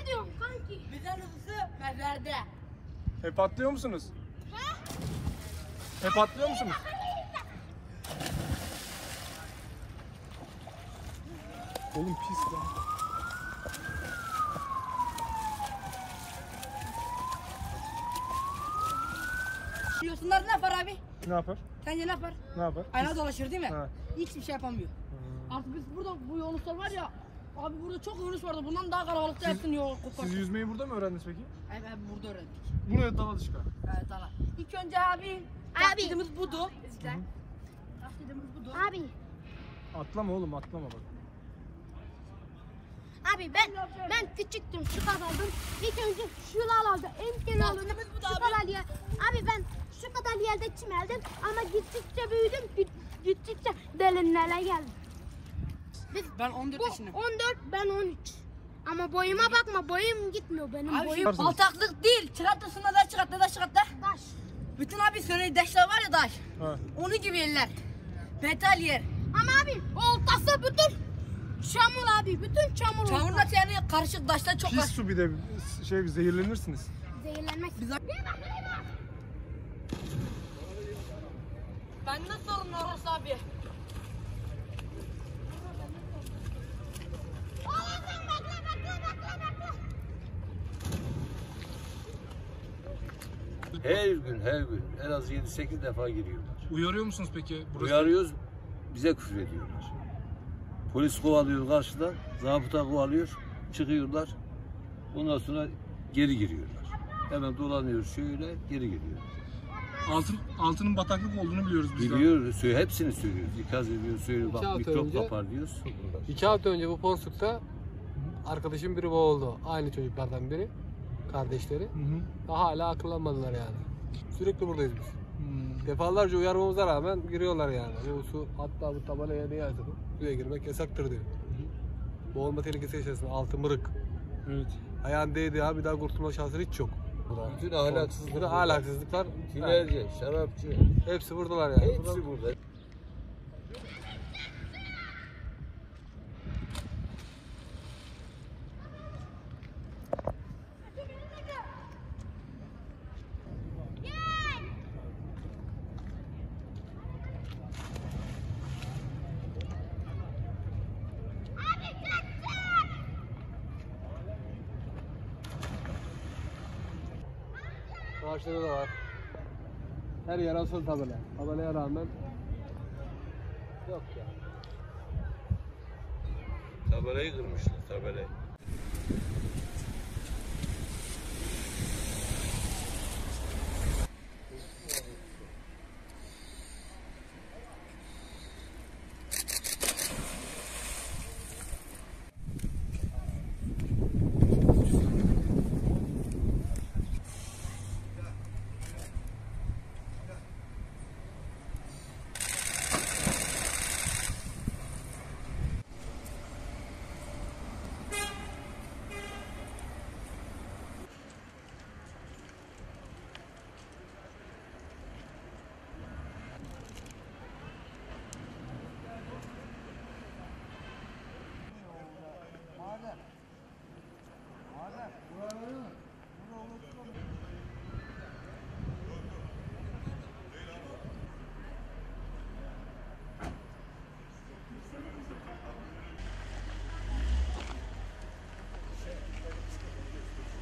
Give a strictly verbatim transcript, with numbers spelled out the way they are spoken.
Ne diyorsun kanki? Bizden hızlısı mezarda. Hep atlıyor musunuz? Ha? Hep atlıyor musunuz? Oğlum pis lan. Yosunlar ne yapar abi? Ne yapar? Sence ne yapar? Ne yapar? Ayna dolaşır değil mi? Ha. Hiçbir şey yapamıyor. Hmm. Artık biz burada bu yunuslar var ya. Abi burada çok yunus vardı. Bundan daha kalabalıkta yaptın yol kopar. Siz yüzmeyi burada mı öğrendiniz peki? Evet abi burada öğrendik. Buraya dala dışka. Evet Allah. İlk önce abi. Taklidimiz budu. İzle. Taklidimiz budu. Abi. Atlama oğlum, atlama bak. Abi ben ben küçüktüm şu kadardım. İlk önce şuralarda en kenarında Taklidimiz budu şu abi. kadar yer. Abi ben şu kadar yerde çimeldim ama gittikçe büyüdüm. git- Gittikçe derinlere geldim. Biz Ben on dört bu yaşındayım. on dört ben on üç. Ama boyuma bakma, boyum gitmiyor benim Abi boyum. şey, baltaklık değil. Çıkartmasına da çıkarttı da çıkarttı. Taş. Bütün abi söyle taşlar var ya taş. Ha. Onun gibi yerler. Metal yer. Ama abi oltası bütün çamur abi, bütün çamur. Çamurla olta. yani karışık taşlar çok Pis var. su bir de şey zehirlenirsiniz. Zehirlenmek. Biz Ben nasıl oğlum Norris abi? Her gün, her gün en az yedi sekiz defa giriyorlar. Uyarıyor musunuz peki? Burası... Uyarıyoruz, bize küfür ediyorlar. Polis kovalıyor karşıdan, zabıta kovalıyor, çıkıyorlar. Ondan sonra geri giriyorlar. Hemen dolanıyor şöyle, geri giriyorlar. Altın, altının bataklık olduğunu biliyoruz biz de. Biliyoruz, söyle, hepsini söylüyoruz. İkaz ediyoruz, söylüyoruz. İki Bak hafta mikrop önce- kapar diyoruz. İki hafta önce bu Ponsuk'ta arkadaşım biri boğuldu. Aynı çocuklardan biri. Kardeşleri. Hı hı. Daha hala akıllanmadılar yani. Sürekli buradayız biz. Hmm. Defalarca uyarmamıza rağmen giriyorlar yani. Bu su hatta bu tabelaya ne yazdı bu? Suya girmek yasaktır diyor. Boğulma tehlikesi yaşasın. Altı mırık. Evet. Ayağın değdi abi, daha kurtulma şansı hiç yok. Bütün ahlaksızlıklar, Bütün ahlaksızlıklar. tinerci, şarapçı, Hepsi buradalar yani. hepsi burada. Karşıda da var. Her yer asıl tabela. Tabelaya rağmen yok ya. Tabelayı kırmışlar, tabelayı.